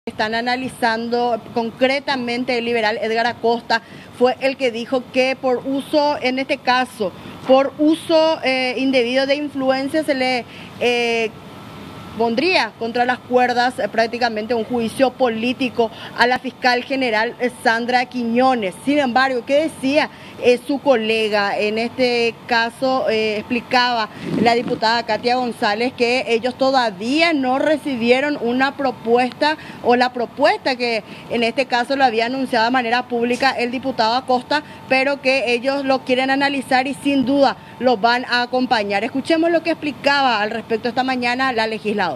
Están analizando concretamente el liberal Edgar Acosta fue el que dijo que por uso, en este caso, por uso indebido de influencia se le pondría contra las cuerdas prácticamente un juicio político a la fiscal general Sandra Quiñones. Sin embargo, ¿qué decía su colega? En este caso explicaba la diputada Katia González que ellos todavía no recibieron una propuesta o la propuesta que en este caso lo había anunciado de manera pública el diputado Acosta, pero que ellos lo quieren analizar y sin duda lo van a acompañar. Escuchemos lo que explicaba al respecto esta mañana la legisladora.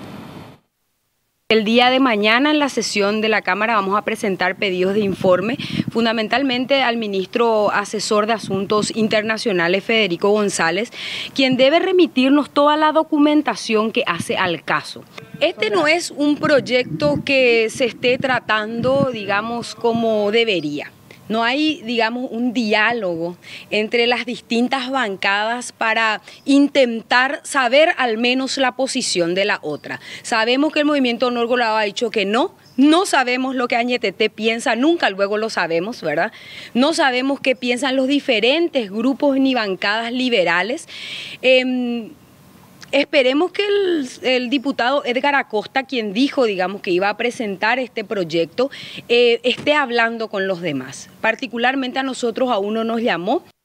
El día de mañana en la sesión de la Cámara vamos a presentar pedidos de informe, fundamentalmente al ministro asesor de Asuntos Internacionales, Federico González, quien debe remitirnos toda la documentación que hace al caso. Este no es un proyecto que se esté tratando, digamos, como debería. No hay, digamos, un diálogo entre las distintas bancadas para intentar saber al menos la posición de la otra. Sabemos que el Movimiento Honor Colorado ha dicho que no sabemos lo que Añetete piensa, nunca luego lo sabemos, ¿verdad? No sabemos qué piensan los diferentes grupos ni bancadas liberales. Esperemos que el diputado Edgar Acosta, quien dijo, digamos, que iba a presentar este proyecto, esté hablando con los demás. Particularmente a nosotros aún no nos llamó.